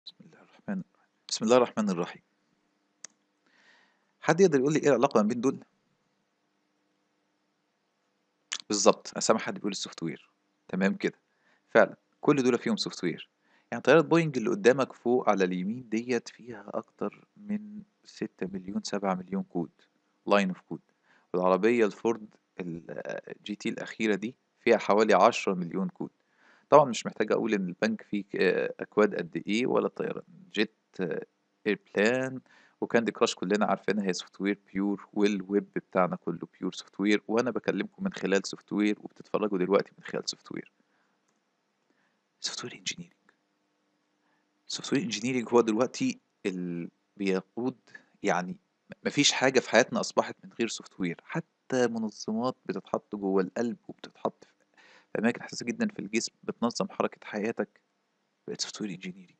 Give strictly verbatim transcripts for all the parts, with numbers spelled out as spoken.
بسم الله الرحمن بسم الله الرحمن الرحيم. حد يقدر يقول لي إيه العلاقة ما بين دول؟ بالضبط، أنا سامع حد بيقول الSoftware. تمام كده، فعلًا كل دول فيهم Software. يعني طيارة بوينج اللي قدامك فوق على اليمين ديّة فيها أكتر من ستة مليون، سبعة مليون كود line of code. والعربية الفورد الGT الأخيرة دي فيها حوالي عشرة مليون كود. طبعًا مش محتاج أقول إن البنك فيه ك أكواد قد إيه ولا الطيران Jet airplane وCandy Crush كلنا عارفينها هي Software pure والweb بتاعنا كله pure Software وأنا باكلمكم من خلال Software وبتتفرجوا دلوقتي من خلال Software. Software Engineering. Software Engineering هو دلوقتي ال بيقود يعني ما فيش حاجة في حياتنا أصبحت من غير Software، حتى منظمات بتتحط جوه القلب وبتتحط في أماكن حساسة جدًا في الجسم بتنظم حركة حياتك، بقت Software Engineering.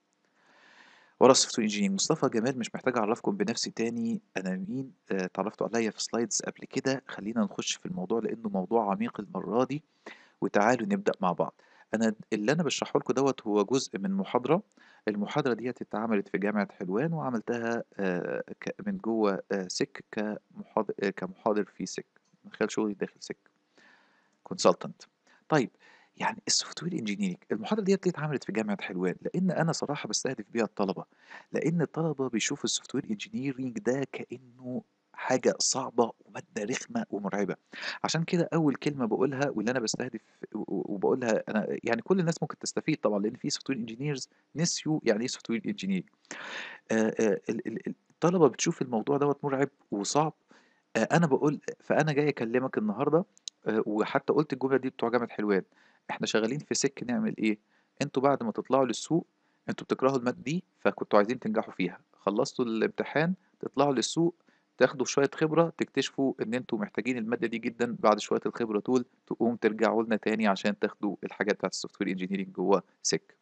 ورا الSoftware Engineering مصطفى جمال مش محتاج أعرّفكم بنفسي تاني أنا مين، آآ اتعرّفتوا عليّا في slides قبل كده، خلّينا نخش في الموضوع لإنه موضوع عميق المرّة دي، وتعالوا نبدأ مع بعض. أنا اللي أنا باشرحه لكم دوّة هو جزء من محاضرة، المحاضرة ديّة اتعملت في جامعة حلوان وعملتها آآ ك من جوّه آآ سِك كمحاض آآ كمحاضر في سِك، من خلال شغلي داخل سِك consultant. طيب، يعني الsoftware engineering المحاضرة ديّة ليه اتعملت في جامعة حلوان؟ لإن أنا صراحة باستهدف بيها الطلبة، لإن الطلبة بيشوفوا الsoftware engineering ده كإنه حاجة صعبة ومادة رخمة ومُرعبة، عشان كده أول كلمة باقولها واللي أنا باستهدف و و وباقولها أنا يعني كل الناس ممكن تستفيد طبعًا، لإن في software engineers نسيوا يعني إيه software engineering. آآ آآ ال ال ال الطلبة بتشوف الموضوع دوّة مُرعب وصعب. آآ أنا باقول فأنا جاي أكلمك النهارده، آآ وحتى قُلت الجملة دي بتوع جامعة حلوان، إحنا شغالين في سِك نعمل إيه؟ أنتم بعد ما تطلعوا للسوق أنتم بتكرهوا المادة دي فكنتم عايزين تنجحوا فيها، خلّصتوا الامتحان تطلعوا للسوق تاخدوا شوية خبرة، تكتشفوا إن أنتم محتاجين المادة دي جدًا، بعد شوية الخبرة دول تقوم ترجعوا لنا تاني عشان تاخدوا الحاجات بتاعة الsoftware engineering جوّه سِك.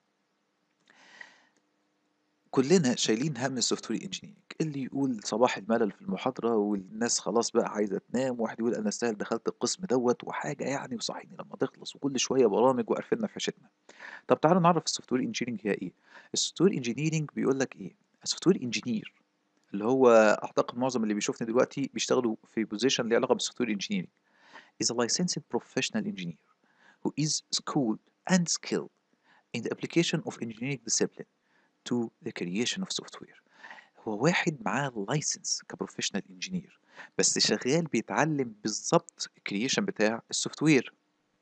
كلنا شايلين هَم الsoftware engineering، اللي يقول صباح الملل في المحاضرة والناس خلاص بقى عايزة تنام، وواحد يقول أنا أستاهل دخلت القسم دوّة وحاجة يعني وصحّيني لمّا تخلص، وكل شوية برامج وقرفنا في عيشتنا. طب تعالوا نعرف الsoftware engineering هي إيه؟ الsoftware engineering بيقول لك إيه، الsoftware engineer اللي هو أعتقد معظم اللي بيشوفني دلوقتي بيشتغلوا في position ليه علاقة بالsoftware engineering is a licensed professional engineer who is schooled and skilled in the application of engineering discipline to the creation of software. هو واحد معاه license كprofessional engineer بس شغال بيتعلم بالضبط الcreation بتاع الsoftware.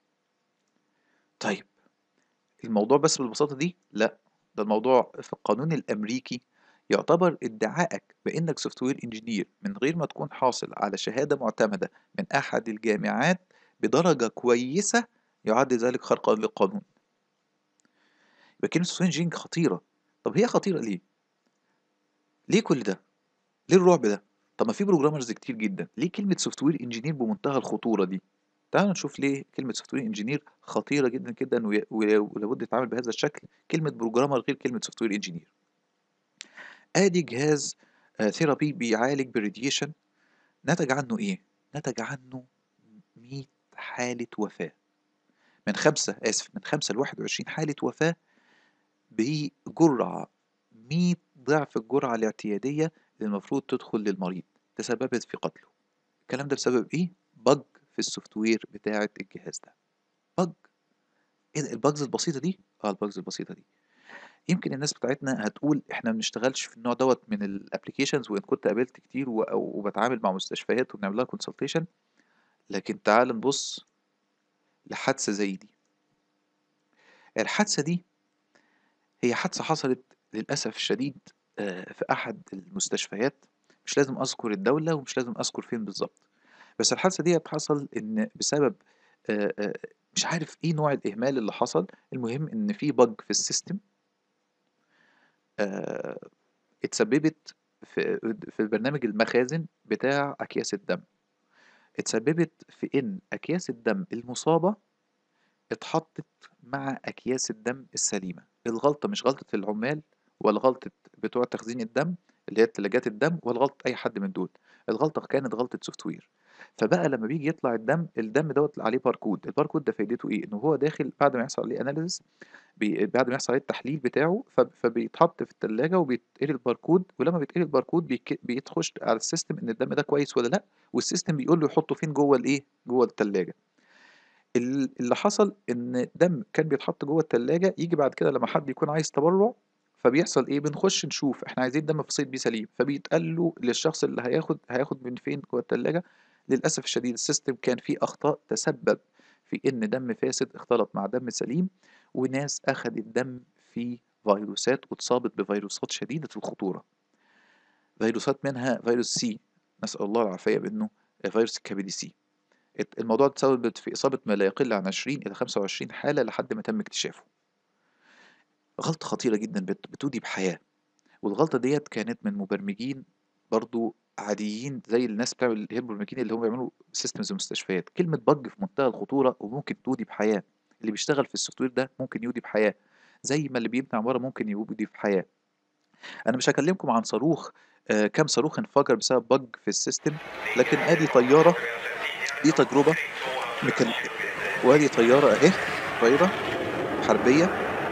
طيب، الموضوع بس بالبساطة دي؟ لأ، ده الموضوع في القانون الأمريكي يعتبر ادعائك بإنك software engineer من غير ما تكون حاصل على شهادة معتمدة من أحد الجامعات بدرجة كويسة يُعد ذلك خرقًا للقانون. يبقى كلمة software engineering خطيرة. طب هي خطيرة ليه؟ ليه كل ده؟ ليه الرعب ده؟ طب ما في programmers كتير جدًا، ليه كلمة software engineer بمنتهى الخطورة دي؟ تعالوا نشوف ليه كلمة software engineer خطيرة جدًا، جدًا وي و ولابد تتعامل بهذا الشكل، كلمة programmer غير كلمة software engineer. آدي جهاز آآ therapy بيعالج بالradiation نتج عنه إيه؟ نتج عنه مية حالة وفاة، من خمسة آسف، من خمسة لواحد وعشرين حالة وفاة بجرعة مية ضعف الجرعة الاعتيادية اللي المفروض تدخل للمريض، تسببت في قتله. الكلام ده بسبب إيه؟ bug في الsoftware بتاعة الجهاز ده. bug إيه ده الbugs البسيطة دي؟ آه الbugs البسيطة دي. يمكن الناس بتاعتنا هتقول إحنا ما بنشتغلش في النوع دوّة من الapplications وإن كنت قابلت كتير و وباتعامل مع مستشفيات وبنعمل لها consultation، لكن تعالَ نبُص لحادثة زي دي. الحادثة دي هي حادثة حصلت للأسف الشديد آآ في أحد المستشفيات، مش لازم أذكر الدولة ومش لازم أذكر فين بالضبط، بس الحادثة ديّة حصل إن بسبب آآ آآ مش عارف إيه نوع الإهمال اللي حصل، المهم إن في bug في الsystem آآ اتسببت في في برنامج المخازن بتاع أكياس الدم، اتسببت في إن أكياس الدم المصابة اتحطت مع أكياس الدم السليمة، الغلطة مش غلطة العمال ولا غلطة بتوع تخزين الدم اللي هي تلاجات الدم ولا غلطة أي حد من دول، الغلطة كانت غلطة software. فبقى لمّا بييجي يطلع الدم، الدم دوّة عليه باركود، الباركود ده فايدته إيه؟ إن وهو داخل بعد ما يحصل عليه analysis بي بعد ما يحصل عليه التحليل بتاعه فب فبيتحط في التلاجة وبيتقري الباركود، ولمّا بيتقري الباركود بيك بيتخش على السيستم إن الدم ده كويس والّا لأ، والسيستم بيقول له يحطه فين جوّه الإيه، جوّه التلاجة. ال اللي حصل إن دم كان بيتحط جوّه التلاجة، ييجي بعد كده لمّا حد يكون عايز تبرُّع، فبيحصل إيه، بنخش نشوف إحنا عايزين دم فصيل بيه سليم، فبيتقال له للشخص اللي هياخد هياخد من فين جوّه التلاجة، للأسف الشديد السيستم كان فيه أخطاء تسبب في إن دم فاسد اختلط مع دم سليم، وناس أخدت دم فيه فيروسات واتصابت بفيروسات شديدة الخطورة. فيروسات منها فيروس C، نسأل الله العافية منه، فيروس الكبد C. ات الموضوع اتسبب في إصابة ما لا يقل عن عشرين إلى خمسة وعشرين حالة لحد ما تم اكتشافه. غلطة خطيرة جدًا بت بتودي بحياة، والغلطة ديّة كانت من مبرمجين برضه عاديين زي الناس بتاع اللي هي المبرمجين اللي هم بيعملوا systems المستشفيات، كلمة bug في منتهى الخطورة وممكن تودي بحياة، اللي بيشتغل في الsoftware ده ممكن يودي بحياة، زي ما اللي بيبني عمارة ممكن يودي بحياة. أنا مش هاكلمكم عن صاروخ آآ كام صاروخ انفجر بسبب bug في الsystem، لكن آدي طيارة، دي تجربة مكل وآدي طيارة أهي، طايرة حربية.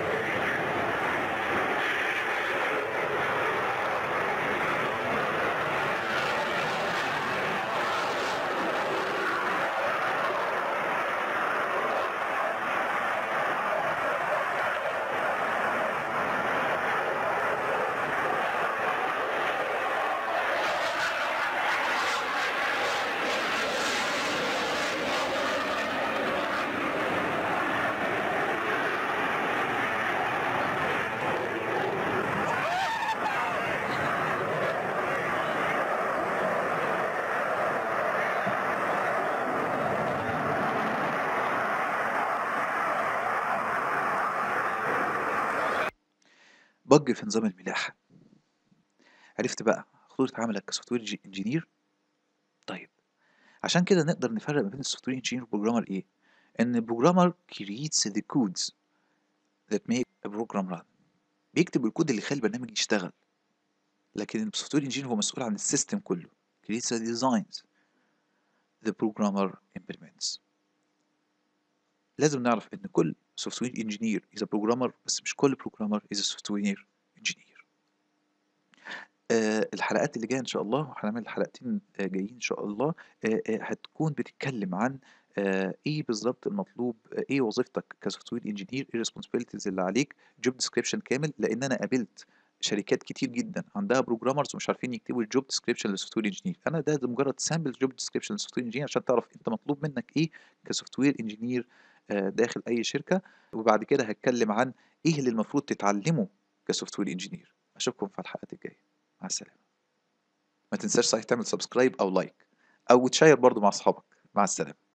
bug في نظام الملاحة. عرفت بقى خطورة عملك كsoftware ج engineer؟ طيب، عشان كده نقدر نفرّق ما بين الsoftware engineer والprogrammer إيه؟ إن الprogrammer creates the codes that make a program run، بيكتب الكود اللي يخلّي البرنامج يشتغل، لكن الsoftware engineer هو مسؤول عن الsystem كلّه، creates the designs the programmer implements. لازم نعرف إن كل software engineer is a programmer، بس مش كل programmer is a software engineer. آآ الحلقات اللي جاية إن شاء الله، وهنعمل حلقتين آآ جايين إن شاء الله، آآ آآ هتكون بتتكلم عن آآ إيه بالضبط المطلوب، آآ إيه وظيفتك كsoftware engineer، إيه الresponsibilities اللي عليك، job description كامل، لإن أنا قابلت شركات كتير جدًا عندها programmers ومش عارفين يكتبوا الjob description للsoftware engineer. أنا ده ده مجرد sample job description للsoftware engineer عشان تعرف أنت مطلوب منك إيه كsoftware engineer آآ داخل أي شركة، وبعد كده هاتكلم عن إيه اللي المفروض تتعلمه كsoftware engineer. أشوفكم في الحلقات الجاية، مع السلامة. ما تنساش صحيح تعمل subscribe أو like أو تشيّر برضه مع أصحابك. مع السلامة.